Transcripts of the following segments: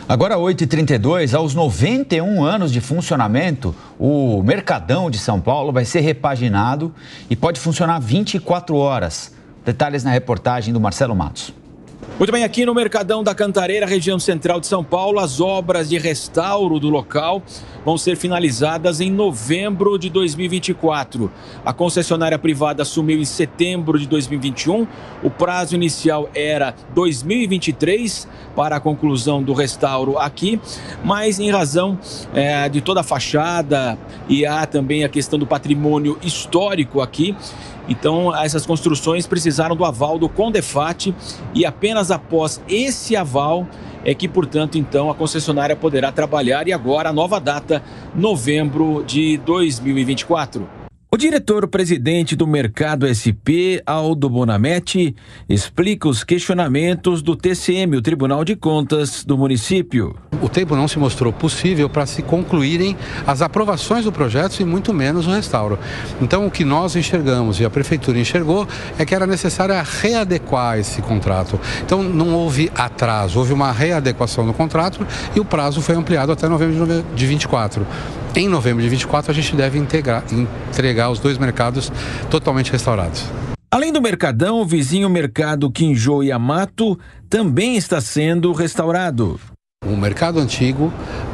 Agora 8h32, aos 91 anos de funcionamento, o Mercadão de São Paulo vai ser repaginado e pode funcionar 24 horas. Detalhes na reportagem do Marcelo Matos. Muito bem, aqui no Mercadão da Cantareira, região central de São Paulo, as obras de restauro do local vão ser finalizadas em novembro de 2024. A concessionária privada assumiu em setembro de 2021. O prazo inicial era 2023 para a conclusão do restauro aqui, mas em razão de toda a fachada e há também a questão do patrimônio histórico aqui, então essas construções precisaram do aval do Condefat e apenas após esse aval é que, portanto, então a concessionária poderá trabalhar, e agora a nova data, novembro de 2024. O diretor-presidente do Mercado SP, Aldo Bonametti, explica os questionamentos do TCM, o Tribunal de Contas do município. O tempo não se mostrou possível para se concluírem as aprovações do projeto e muito menos o restauro. Então, o que nós enxergamos e a Prefeitura enxergou é que era necessário readequar esse contrato. Então, não houve atraso, houve uma readequação do contrato e o prazo foi ampliado até novembro de 2024. Em novembro de 2024, a gente deve entregar os dois mercados totalmente restaurados. Além do Mercadão, o vizinho Mercado Quinjô e Amato também está sendo restaurado. Um mercado antigo,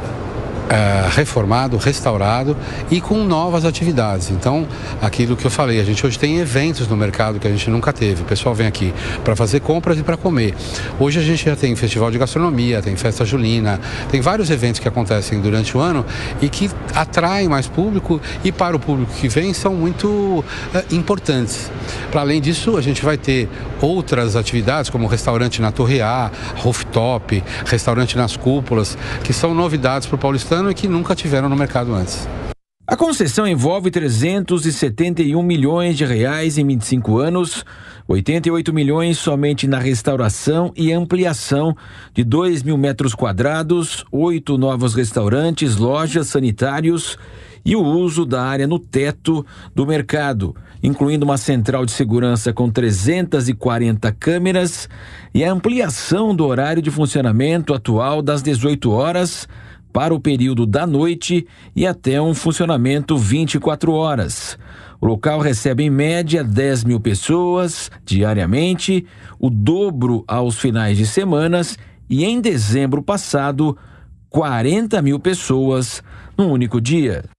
reformado, restaurado e com novas atividades. Então, aquilo que eu falei, a gente hoje tem eventos no mercado que a gente nunca teve. O pessoal vem aqui para fazer compras e para comer. Hoje a gente já tem festival de gastronomia, tem festa julina, tem vários eventos que acontecem durante o ano e que atraem mais público, e para o público que vem são muito importantes. Para além disso, a gente vai ter outras atividades como restaurante na Torre A, rooftop, restaurante nas cúpulas, que são novidades para o paulistano e que nunca tiveram no mercado antes. A concessão envolve 371 milhões de reais em 25 anos, 88 milhões somente na restauração e ampliação de 2.000 metros quadrados, 8 novos restaurantes, lojas, sanitários e o uso da área no teto do mercado, incluindo uma central de segurança com 340 câmeras e a ampliação do horário de funcionamento atual das 18 horas para o período da noite e até um funcionamento 24 horas. O local recebe em média 10.000 pessoas diariamente, o dobro aos finais de semanas, e em dezembro passado, 40.000 pessoas num único dia.